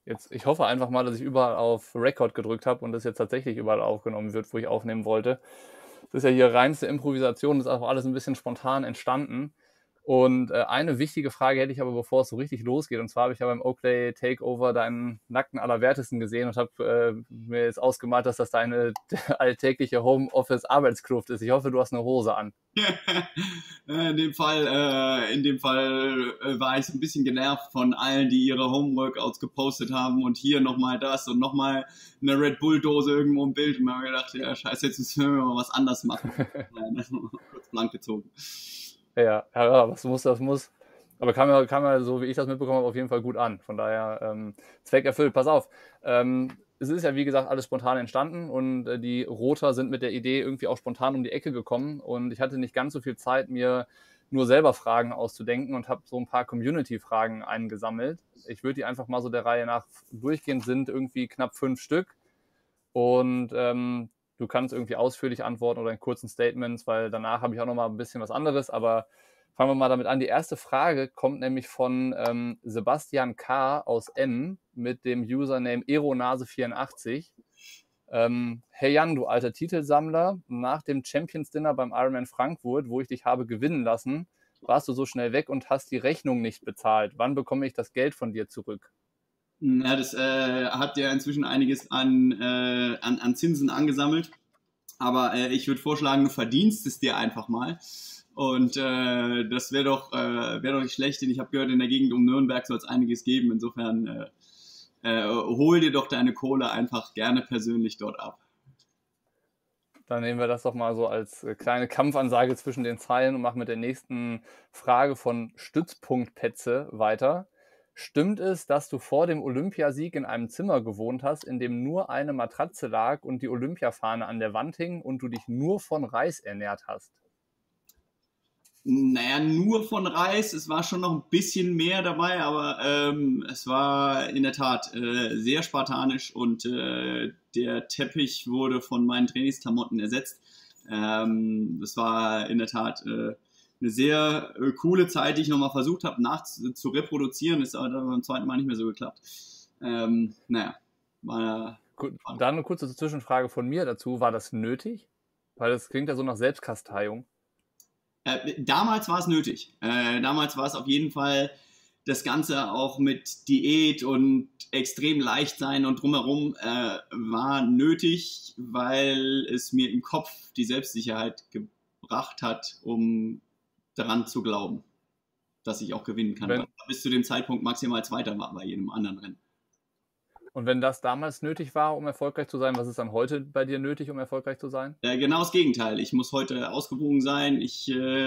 Jetzt, ich hoffe einfach mal, dass ich überall auf Record gedrückt habe und das jetzt tatsächlich überall aufgenommen wird, wo ich aufnehmen wollte. Das ist ja hier reinste Improvisation, das ist auch alles ein bisschen spontan entstanden. Und eine wichtige Frage hätte ich aber, bevor es so richtig losgeht. Und zwar habe ich ja beim Oakley Takeover deinen nackten Allerwertesten gesehen und habe mir jetzt ausgemalt, dass das deine alltägliche Homeoffice-Arbeitskluft ist. Ich hoffe, du hast eine Hose an. In dem Fall war ich so ein bisschen genervt von allen, die ihre Homeworkouts gepostet haben und hier nochmal das und nochmal eine Red Bull-Dose irgendwo im Bild. Und mir habe gedacht, ja, scheiße, jetzt müssen wir mal was anderes machen. Kurz blank gezogen. Ja, das muss. Aber kam ja, so wie ich das mitbekommen habe, auf jeden Fall gut an. Von daher, Zweck erfüllt. Pass auf. Es ist ja, wie gesagt, alles spontan entstanden und die Roter sind mit der Idee irgendwie auch spontan um die Ecke gekommen und ich hatte nicht ganz so viel Zeit, mir nur selber Fragen auszudenken und habe so ein paar Community-Fragen eingesammelt. Ich würde die einfach mal so der Reihe nach durchgehen, sind irgendwie knapp 5 Stück und du kannst irgendwie ausführlich antworten oder in kurzen Statements, weil danach habe ich auch noch mal ein bisschen was anderes. Aber fangen wir mal damit an. Die erste Frage kommt nämlich von Sebastian K. aus N. mit dem Username Eronase84. Hey Jan, du alter Titelsammler, nach dem Champions Dinner beim Ironman Frankfurt, wo ich dich habe gewinnen lassen, warst du so schnell weg und hast die Rechnung nicht bezahlt. Wann bekomme ich das Geld von dir zurück? Ja, das hat ja inzwischen einiges an Zinsen angesammelt. Aber ich würde vorschlagen, du verdienst es dir einfach mal. Und das wäre doch nicht schlecht, denn ich habe gehört, in der Gegend um Nürnberg soll es einiges geben. Insofern hol dir doch deine Kohle einfach gerne persönlich dort ab. Dann nehmen wir das doch mal so als kleine Kampfansage zwischen den Zeilen und machen mit der nächsten Frage von Stützpunkt Petze weiter. Stimmt es, dass du vor dem Olympiasieg in einem Zimmer gewohnt hast, in dem nur eine Matratze lag und die Olympiafahne an der Wand hing und du dich nur von Reis ernährt hast? Naja, nur von Reis. Es war schon noch ein bisschen mehr dabei, aber es war in der Tat sehr spartanisch und der Teppich wurde von meinen Trainingsklamotten ersetzt. Das war in der Tat eine sehr coole Zeit, die ich nochmal versucht habe zu reproduzieren. Ist aber dann beim zweiten Mal nicht mehr so geklappt. Naja, war, Gut, dann eine kurze Zwischenfrage von mir dazu. War das nötig? Weil das klingt ja so nach Selbstkasteiung. damals war es nötig. Damals war es auf jeden Fall das Ganze auch mit Diät und extrem leicht sein und drumherum war nötig, weil es mir im Kopf die Selbstsicherheit gebracht hat, um daran zu glauben, dass ich auch gewinnen kann. Weil Wenn, ich bis zu dem Zeitpunkt maximal Zweiter war bei jedem anderen Rennen. und wenn das damals nötig war, um erfolgreich zu sein, was ist dann heute bei dir nötig, um erfolgreich zu sein? Genau das Gegenteil. Ich muss heute ausgewogen sein. Ich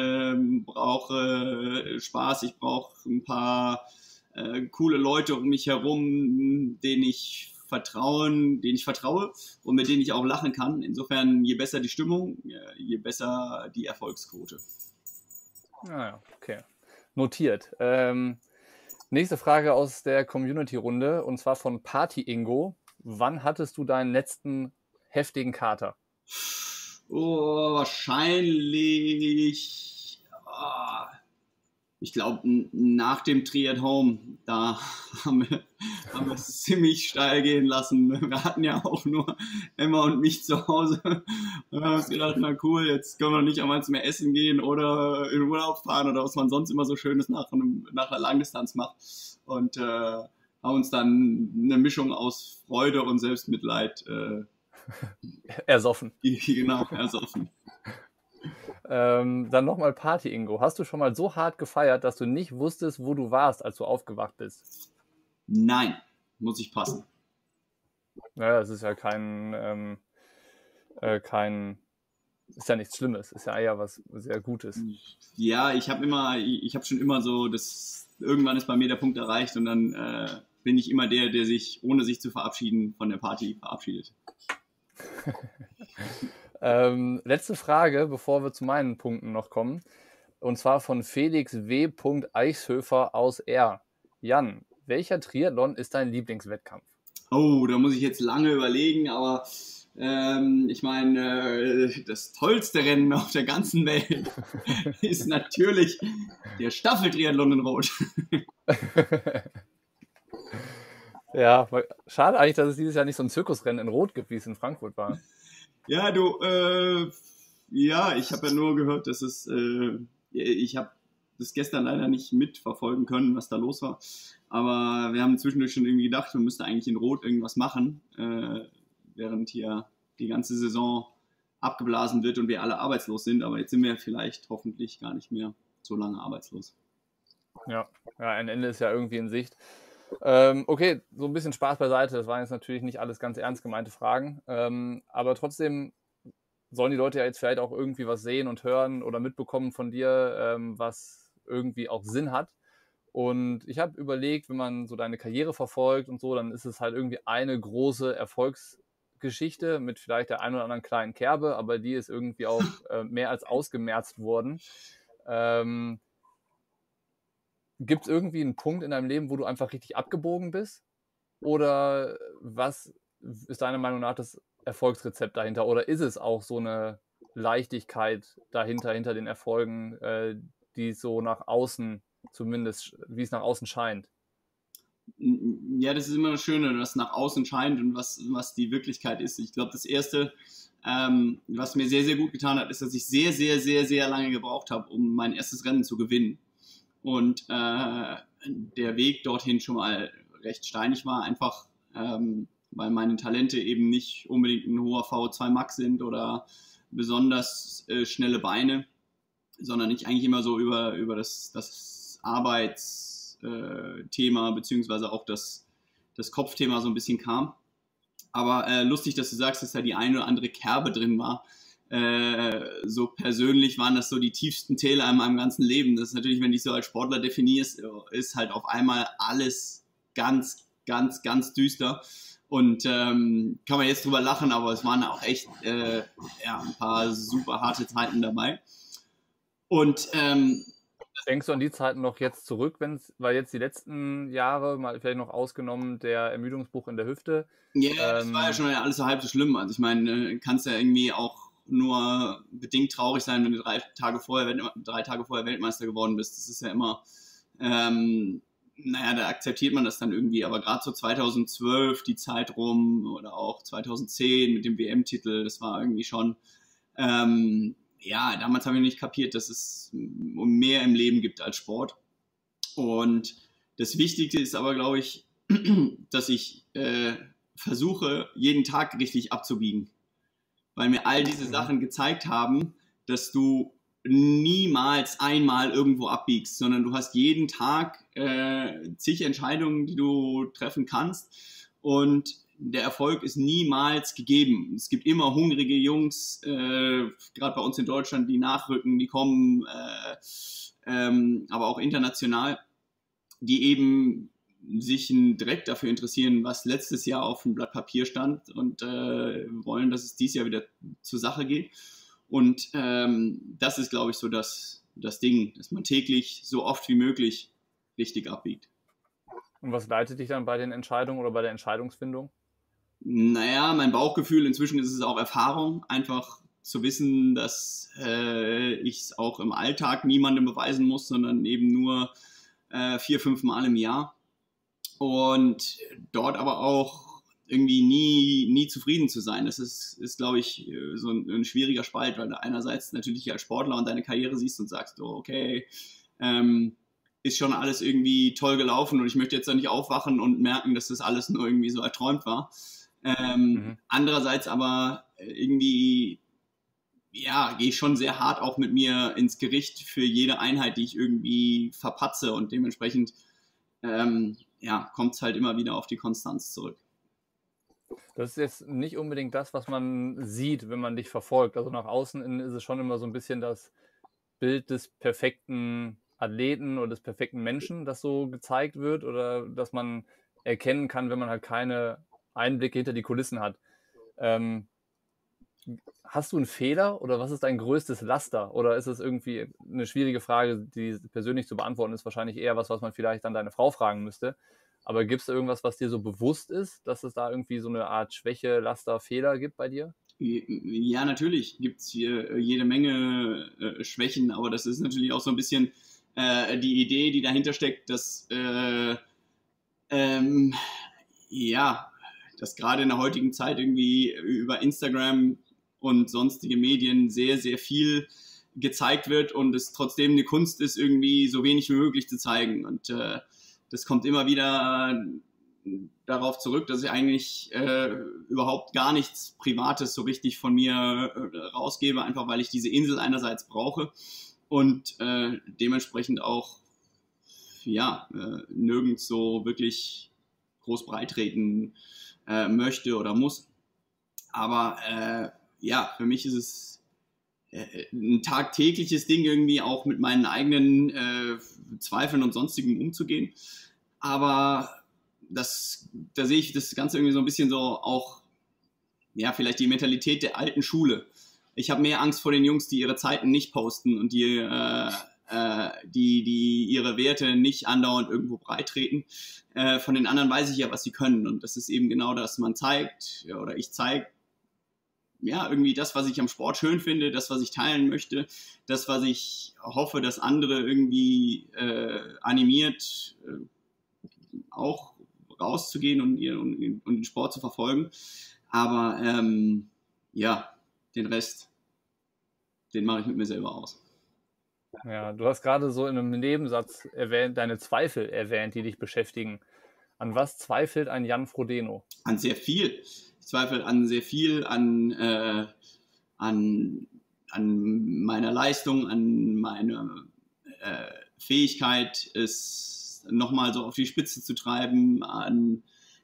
brauche Spaß. Ich brauche ein paar coole Leute um mich herum, denen ich vertraue und mit denen ich auch lachen kann. Insofern, je besser die Stimmung, je besser die Erfolgsquote. Naja, okay. Notiert. Nächste Frage aus der Community-Runde und zwar von Party Ingo. Wann hattest du deinen letzten heftigen Kater? Oh, wahrscheinlich. Ich glaube, nach dem Tri at Home, da haben wir es ziemlich steil gehen lassen. Wir hatten ja auch nur Emma und mich zu Hause. Und haben uns gedacht, na cool, jetzt können wir nicht einmal mehr essen gehen oder in Urlaub fahren oder was man sonst immer so Schönes nach einer Langdistanz macht. Und haben uns dann eine Mischung aus Freude und Selbstmitleid Ersoffen. genau ersoffen. Dann nochmal Party Ingo. Hast du schon mal so hart gefeiert, dass du nicht wusstest, wo du warst, als du aufgewacht bist? Nein, muss ich passen. Naja, es ist ja kein, ist ja nichts Schlimmes, ist ja eher was sehr Gutes. Ja, ich habe schon immer so, irgendwann ist bei mir der Punkt erreicht und dann bin ich immer der sich, ohne sich zu verabschieden, von der Party verabschiedet. Letzte Frage, bevor wir zu meinen Punkten noch kommen. Und zwar von Felix W. Eichshöfer aus R. Jan, welcher Triathlon ist dein Lieblingswettkampf? Oh, da muss ich jetzt lange überlegen, aber ich meine, das tollste Rennen auf der ganzen Welt ist natürlich der Staffeltriathlon in Rot. Ja, schade eigentlich, dass es dieses Jahr nicht so ein Zirkusrennen in Rot gibt, wie es in Frankfurt war. Ja, du, ja, ich habe ja nur gehört, dass ich habe das gestern leider nicht mitverfolgen können, was da los war. Aber wir haben zwischendurch schon irgendwie gedacht, wir müssten eigentlich in Rot irgendwas machen, während hier die ganze Saison abgeblasen wird und wir alle arbeitslos sind. Aber jetzt sind wir vielleicht hoffentlich gar nicht mehr so lange arbeitslos. Ja, ja, ein Ende ist ja irgendwie in Sicht. Okay, so ein bisschen Spaß beiseite. Das waren jetzt natürlich nicht alles ganz ernst gemeinte Fragen. Aber trotzdem sollen die Leute ja jetzt vielleicht auch irgendwie was sehen und hören oder mitbekommen von dir, was irgendwie auch Sinn hat. Und ich habe überlegt, wenn man so deine Karriere verfolgt und so, dann ist es halt irgendwie eine große Erfolgsgeschichte mit vielleicht der einen oder anderen kleinen Kerbe, aber die ist irgendwie auch mehr als ausgemerzt worden. Gibt es irgendwie einen Punkt in deinem Leben, wo du einfach richtig abgebogen bist? Oder was ist deiner Meinung nach das Erfolgsrezept dahinter? Oder ist es auch so eine Leichtigkeit dahinter, hinter den Erfolgen, die so nach außen, zumindest wie es nach außen scheint? Ja, das ist immer das Schöne, was nach außen scheint und was die Wirklichkeit ist. Ich glaube, das Erste, was mir sehr, sehr gut getan hat, ist, dass ich sehr, sehr, sehr, sehr lange gebraucht habe, um mein erstes Rennen zu gewinnen. Und der Weg dorthin schon mal recht steinig war, einfach weil meine Talente eben nicht unbedingt ein hoher VO2 Max sind oder besonders schnelle Beine, sondern ich eigentlich immer so über das Arbeitsthema beziehungsweise auch das Kopfthema so ein bisschen kam. Aber lustig, dass du sagst, dass da die eine oder andere Kerbe drin war. So persönlich waren das so die tiefsten Täler in meinem ganzen Leben. Das ist natürlich, wenn du dich so als Sportler definierst, ist halt auf einmal alles ganz, ganz, ganz düster. Und kann man jetzt drüber lachen, aber es waren auch echt ja, ein paar super harte Zeiten dabei. Und Denkst du an die Zeiten noch jetzt zurück, weil jetzt die letzten Jahre, mal vielleicht noch ausgenommen, der Ermüdungsbruch in der Hüfte? ja, das war ja schon alles so halb so schlimm. Also ich meine, kannst ja irgendwie auch nur bedingt traurig sein, wenn du 3 Tage vorher Weltmeister geworden bist. Das ist ja immer, naja, da akzeptiert man das dann irgendwie. Aber gerade so 2012 die Zeit rum oder auch 2010 mit dem WM-Titel, das war irgendwie schon, ja, damals habe ich nicht kapiert, dass es um mehr im Leben gibt als Sport. Und das Wichtigste ist aber, glaube ich, dass ich versuche, jeden Tag richtig abzubiegen. Weil mir all diese Sachen gezeigt haben, dass du niemals einmal irgendwo abbiegst, sondern du hast jeden Tag zig Entscheidungen, die du treffen kannst. Und der Erfolg ist niemals gegeben. Es gibt immer hungrige Jungs, gerade bei uns in Deutschland, die nachrücken, die kommen, aber auch international, die eben sich direkt dafür interessieren, was letztes Jahr auf dem Blatt Papier stand und wollen, dass es dieses Jahr wieder zur Sache geht. Und das ist, glaube ich, so das Ding, dass man täglich so oft wie möglich richtig abbiegt. Und was leitet dich dann bei den Entscheidungen oder bei der Entscheidungsfindung? Naja, mein Bauchgefühl, inzwischen ist es auch Erfahrung, einfach zu wissen, dass ich es auch im Alltag niemandem beweisen muss, sondern eben nur 4, 5 Mal im Jahr. Und dort aber auch irgendwie nie zufrieden zu sein. Das ist glaube ich, so ein schwieriger Spalt, weil du einerseits natürlich als Sportler und deine Karriere siehst und sagst, oh, okay, ist schon alles irgendwie toll gelaufen und ich möchte jetzt da nicht aufwachen und merken, dass das alles nur irgendwie so erträumt war. Andererseits aber irgendwie, ja, gehe ich schon sehr hart auch mit mir ins Gericht für jede Einheit, die ich irgendwie verpatze und dementsprechend ja, kommt es halt immer wieder auf die Konstanz zurück. Das ist jetzt nicht unbedingt das, was man sieht, wenn man dich verfolgt. Also nach außen ist es schon immer so ein bisschen das Bild des perfekten Athleten oder des perfekten Menschen, das so gezeigt wird oder dass man erkennen kann, wenn man halt keine Einblicke hinter die Kulissen hat. Hast du einen Fehler oder was ist dein größtes Laster? Oder ist es irgendwie eine schwierige Frage, die persönlich zu beantworten ist, wahrscheinlich eher was man vielleicht dann deine Frau fragen müsste. Aber gibt es da irgendwas, was dir so bewusst ist, dass es da irgendwie so eine Art Schwäche, Laster, Fehler gibt bei dir? Ja, natürlich gibt es hier jede Menge Schwächen, aber das ist natürlich auch so ein bisschen die Idee, die dahinter steckt, dass ähm, ja, dass gerade in der heutigen Zeit irgendwie über Instagram und sonstige Medien sehr, sehr viel gezeigt wird und es trotzdem eine Kunst ist, irgendwie so wenig wie möglich zu zeigen. Und das kommt immer wieder darauf zurück, dass ich eigentlich überhaupt gar nichts Privates so richtig von mir rausgebe, einfach weil ich diese Insel einerseits brauche und dementsprechend auch ja, nirgends so wirklich groß breitreten möchte oder muss. Aber ja, für mich ist es ein tagtägliches Ding irgendwie auch mit meinen eigenen Zweifeln und Sonstigem umzugehen. Aber da sehe ich das Ganze irgendwie so ein bisschen so auch, ja, vielleicht die Mentalität der alten Schule. Ich habe mehr Angst vor den Jungs, die ihre Zeiten nicht posten und die ihre Werte nicht andauernd irgendwo breitreten. Von den anderen weiß ich ja, was sie können. Und das ist eben genau das, man zeigt, ja, oder ich zeige, ja, irgendwie das, was ich am Sport schön finde, das, was ich teilen möchte, das, was ich hoffe, dass andere irgendwie animiert, auch rauszugehen und den Sport zu verfolgen. Aber ja, den Rest, den mache ich mit mir selber aus. Ja, du hast gerade so in einem Nebensatz erwähnt, deine Zweifel erwähnt, die dich beschäftigen. An was zweifelt ein Jan Frodeno? An sehr viel. Ich zweifle an sehr viel, an meiner Leistung, an meiner Fähigkeit, es nochmal so auf die Spitze zu treiben, an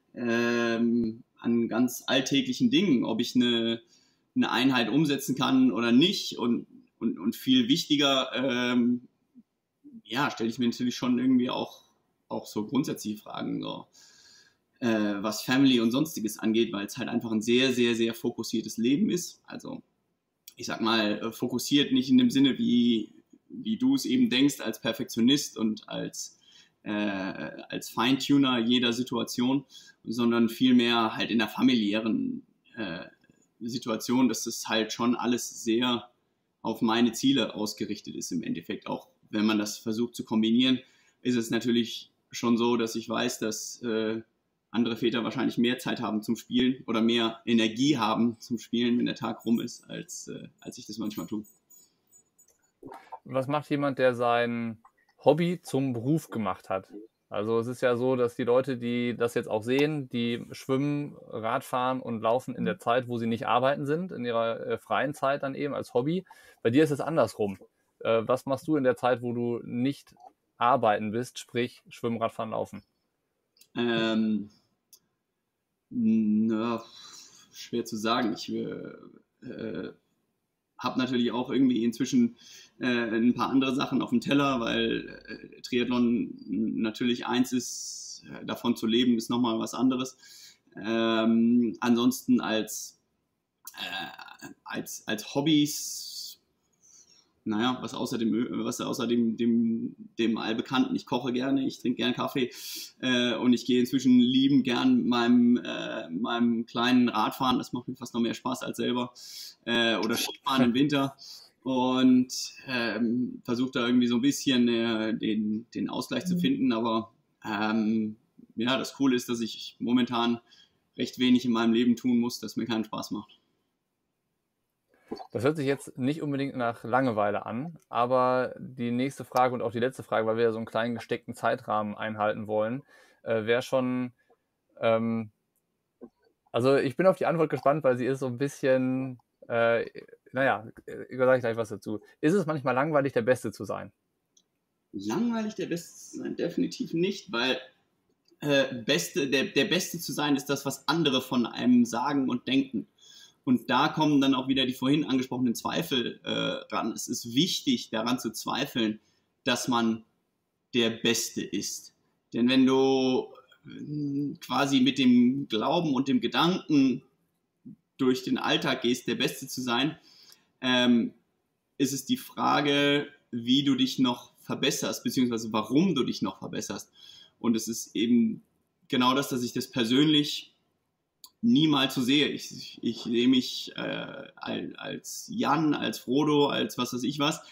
ganz alltäglichen Dingen, ob ich eine Einheit umsetzen kann oder nicht. Und viel wichtiger, ja, stelle ich mir natürlich schon irgendwie auch so grundsätzliche Fragen, so, was Family und Sonstiges angeht, weil es halt einfach ein sehr, sehr, sehr fokussiertes Leben ist. Also ich sag mal, fokussiert nicht in dem Sinne, wie du es eben denkst, als Perfektionist und als Feintuner jeder Situation, sondern vielmehr halt in der familiären Situation, dass das halt schon alles sehr auf meine Ziele ausgerichtet ist im Endeffekt. Auch wenn man das versucht zu kombinieren, ist es natürlich schon so, dass ich weiß, dass andere Väter wahrscheinlich mehr Zeit haben zum Spielen oder mehr Energie haben zum Spielen, wenn der Tag rum ist, als ich das manchmal tue. Was macht jemand, der sein Hobby zum Beruf gemacht hat? Also es ist ja so, dass die Leute, die das jetzt auch sehen, die schwimmen, Radfahren und laufen in der Zeit, wo sie nicht arbeiten sind, in ihrer freien Zeit dann eben als Hobby. Bei dir ist es andersrum. Was machst du in der Zeit, wo du nicht arbeiten bist, sprich Schwimmen, Radfahren, Laufen? Na, schwer zu sagen. Ich habe natürlich auch irgendwie inzwischen ein paar andere Sachen auf dem Teller, weil Triathlon natürlich eins ist, davon zu leben ist nochmal was anderes. Ansonsten als Hobbys, naja, was außer dem Allbekannten. Ich koche gerne, ich trinke gern Kaffee und ich gehe inzwischen liebend gern meinem kleinen Radfahren. Das macht mir fast noch mehr Spaß als selber. Oder Skifahren im Winter. Und versuche da irgendwie so ein bisschen den Ausgleich zu finden. Aber ja, das Coole ist, dass ich momentan recht wenig in meinem Leben tun muss, das mir keinen Spaß macht. Das hört sich jetzt nicht unbedingt nach Langeweile an, aber die nächste Frage und auch die letzte Frage, weil wir ja so einen kleinen gesteckten Zeitrahmen einhalten wollen, wäre schon, also ich bin auf die Antwort gespannt, weil sie ist so ein bisschen, naja, sage ich gleich was dazu. Ist es manchmal langweilig, der Beste zu sein? Langweilig der Beste zu sein? Definitiv nicht, weil der Beste zu sein ist das, was andere von einem sagen und denken. Und da kommen dann auch wieder die vorhin angesprochenen Zweifel ran. Es ist wichtig, daran zu zweifeln, dass man der Beste ist. Denn wenn du quasi mit dem Glauben und dem Gedanken durch den Alltag gehst, der Beste zu sein, ist es die Frage, wie du dich noch verbesserst, beziehungsweise warum du dich noch verbesserst. Und es ist eben genau das, dass ich das persönlich niemals so sehe. Ich sehe mich als Jan, als Frodo, als was weiß ich was,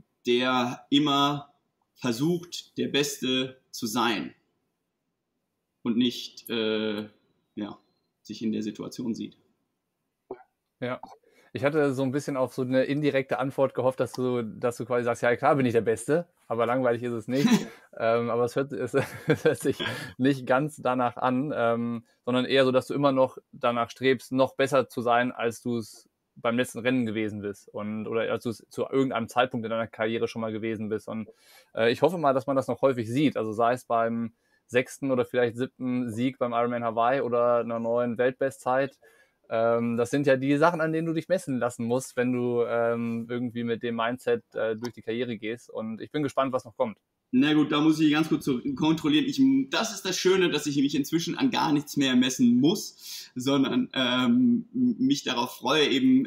der immer versucht, der Beste zu sein. und nicht sich in der Situation sieht. Ja. Ich hatte so ein bisschen auf so eine indirekte Antwort gehofft, dass du quasi sagst, ja klar bin ich der Beste, aber langweilig ist es nicht. Aber es hört sich nicht ganz danach an, sondern eher so, dass du immer noch danach strebst, noch besser zu sein, als du es beim letzten Rennen gewesen bist oder als du es zu irgendeinem Zeitpunkt in deiner Karriere schon mal gewesen bist. Und ich hoffe mal, dass man das noch häufig sieht. Also sei es beim 6. oder vielleicht 7. Sieg beim Ironman Hawaii oder einer neuen Weltbestzeit. Das sind ja die Sachen, an denen du dich messen lassen musst, wenn du irgendwie mit dem Mindset durch die Karriere gehst. Und ich bin gespannt, was noch kommt. Na gut, da muss ich ganz kurz kontrollieren. Das ist das Schöne, dass ich mich inzwischen an gar nichts mehr messen muss, sondern mich darauf freue, eben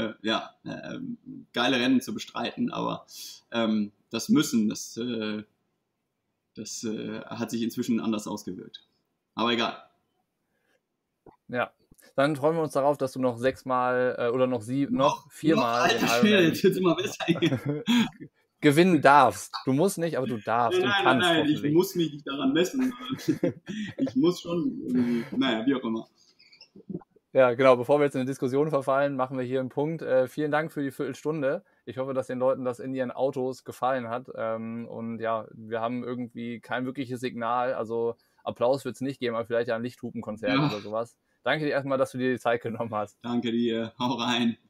geile Rennen zu bestreiten. Aber das Müssen, das hat sich inzwischen anders ausgewirkt. Aber egal. Ja, dann freuen wir uns darauf, dass du noch 6-mal oder noch 4-mal den Ironman gewinnen darfst. Du musst nicht, aber du darfst. Nein, ich muss mich nicht daran messen. Ich muss schon irgendwie, wie auch immer. Ja, genau. Bevor wir jetzt in eine Diskussion verfallen, machen wir hier einen Punkt. Vielen Dank für die Viertelstunde. Ich hoffe, dass den Leuten das in ihren Autos gefallen hat. Und ja, wir haben irgendwie kein wirkliches Signal. Also Applaus wird es nicht geben, aber vielleicht ja ein Lichthupenkonzert oder sowas. Danke dir erstmal, dass du dir die Zeit genommen hast. Danke dir. Hau rein.